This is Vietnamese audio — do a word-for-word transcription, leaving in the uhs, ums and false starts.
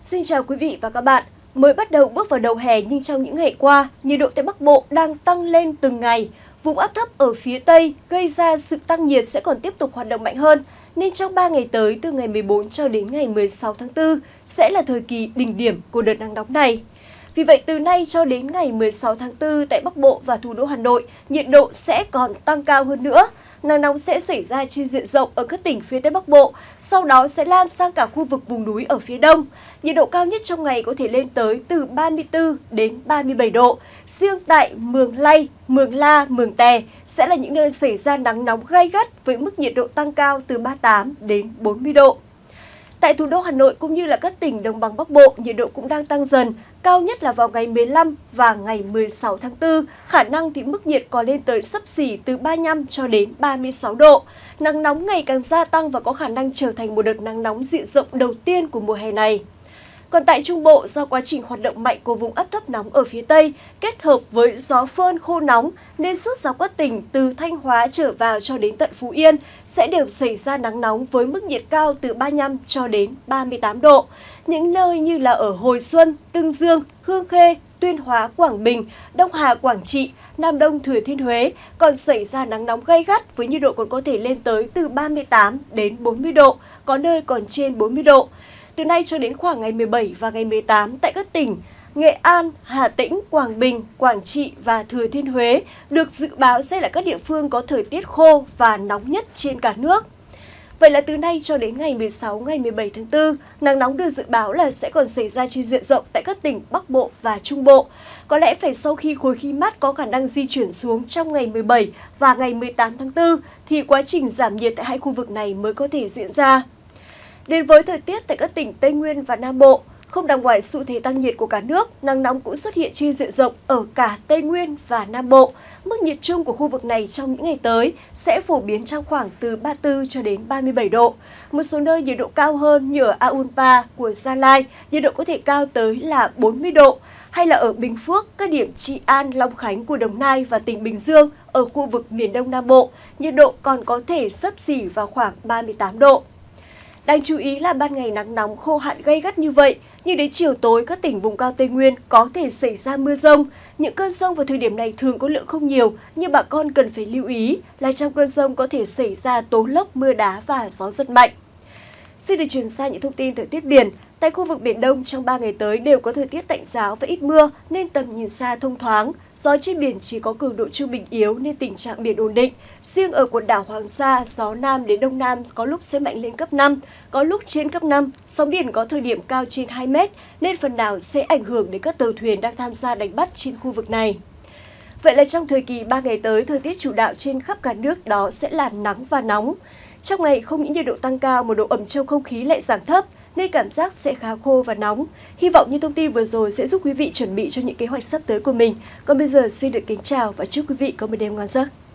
Xin chào quý vị và các bạn. Mới bắt đầu bước vào đầu hè nhưng trong những ngày qua, nhiệt độ tại Bắc Bộ đang tăng lên từng ngày. Vùng áp thấp ở phía Tây gây ra sự tăng nhiệt sẽ còn tiếp tục hoạt động mạnh hơn, nên trong ba ngày tới từ ngày mười bốn cho đến ngày mười sáu tháng tư sẽ là thời kỳ đỉnh điểm của đợt nắng nóng này. Vì vậy, từ nay cho đến ngày mười sáu tháng tư tại Bắc Bộ và thủ đô Hà Nội, nhiệt độ sẽ còn tăng cao hơn nữa. Nắng nóng sẽ xảy ra trên diện rộng ở các tỉnh phía Tây Bắc Bộ, sau đó sẽ lan sang cả khu vực vùng núi ở phía Đông. Nhiệt độ cao nhất trong ngày có thể lên tới từ ba mươi tư đến ba mươi bảy độ. Riêng tại Mường Lây, Mường La, Mường Tè sẽ là những nơi xảy ra nắng nóng gay gắt với mức nhiệt độ tăng cao từ ba mươi tám đến bốn mươi độ. Tại thủ đô Hà Nội cũng như là các tỉnh đồng bằng Bắc Bộ, nhiệt độ cũng đang tăng dần, cao nhất là vào ngày mười lăm và ngày mười sáu tháng tư, khả năng thì mức nhiệt còn lên tới xấp xỉ từ ba mươi lăm cho đến ba mươi sáu độ. Nắng nóng ngày càng gia tăng và có khả năng trở thành một đợt nắng nóng diện rộng đầu tiên của mùa hè này. Còn tại Trung Bộ, do quá trình hoạt động mạnh của vùng áp thấp nóng ở phía Tây kết hợp với gió phơn khô nóng nên suốt dọc các tỉnh từ Thanh Hóa trở vào cho đến tận Phú Yên sẽ đều xảy ra nắng nóng với mức nhiệt cao từ ba mươi lăm cho đến ba mươi tám độ. Những nơi như là ở Hồi Xuân, Tương Dương, Hương Khê, Tuyên Hóa, Quảng Bình, Đông Hà, Quảng Trị, Nam Đông, Thừa Thiên Huế còn xảy ra nắng nóng gay gắt với nhiệt độ còn có thể lên tới từ ba mươi tám đến bốn mươi độ, có nơi còn trên bốn mươi độ. Từ nay cho đến khoảng ngày mười bảy và ngày mười tám tại các tỉnh Nghệ An, Hà Tĩnh, Quảng Bình, Quảng Trị và Thừa Thiên Huế được dự báo sẽ là các địa phương có thời tiết khô và nóng nhất trên cả nước. Vậy là từ nay cho đến ngày mười sáu, ngày mười bảy tháng tư, nắng nóng được dự báo là sẽ còn xảy ra trên diện rộng tại các tỉnh Bắc Bộ và Trung Bộ. Có lẽ phải sau khi khối khí mát có khả năng di chuyển xuống trong ngày mười bảy và ngày mười tám tháng tư thì quá trình giảm nhiệt tại hai khu vực này mới có thể diễn ra. Đến với thời tiết tại các tỉnh Tây Nguyên và Nam Bộ, không nằm ngoài xu thế tăng nhiệt của cả nước, nắng nóng cũng xuất hiện trên diện rộng ở cả Tây Nguyên và Nam Bộ. Mức nhiệt chung của khu vực này trong những ngày tới sẽ phổ biến trong khoảng từ ba mươi tư cho đến ba mươi bảy độ. Một số nơi nhiệt độ cao hơn như ở Aunpa của Gia Lai, nhiệt độ có thể cao tới là bốn mươi độ. Hay là ở Bình Phước, các điểm Trị An, Long Khánh của Đồng Nai và tỉnh Bình Dương ở khu vực miền Đông Nam Bộ, nhiệt độ còn có thể xấp xỉ vào khoảng ba mươi tám độ. Đáng chú ý là ban ngày nắng nóng khô hạn gay gắt như vậy, nhưng đến chiều tối các tỉnh vùng cao Tây Nguyên có thể xảy ra mưa rông. Những cơn rông vào thời điểm này thường có lượng không nhiều, nhưng bà con cần phải lưu ý là trong cơn rông có thể xảy ra tố lốc, mưa đá và gió giật mạnh. Xin được chuyển sang những thông tin thời tiết biển. Tại khu vực Biển Đông trong ba ngày tới đều có thời tiết tạnh giáo và ít mưa nên tầm nhìn xa thông thoáng. Gió trên biển chỉ có cường độ trung bình yếu nên tình trạng biển ổn định. Riêng ở quần đảo Hoàng Sa, gió Nam đến Đông Nam có lúc sẽ mạnh lên cấp năm, có lúc trên cấp năm. Sóng biển có thời điểm cao trên hai mét nên phần nào sẽ ảnh hưởng đến các tàu thuyền đang tham gia đánh bắt trên khu vực này. Vậy là trong thời kỳ ba ngày tới, thời tiết chủ đạo trên khắp cả nước đó sẽ là nắng và nóng. Trong ngày không những nhiệt độ tăng cao mà độ ẩm trong không khí lại giảm thấp nên cảm giác sẽ khá khô và nóng. Hy vọng những thông tin vừa rồi sẽ giúp quý vị chuẩn bị cho những kế hoạch sắp tới của mình. Còn bây giờ xin được kính chào và chúc quý vị có một đêm ngon giấc.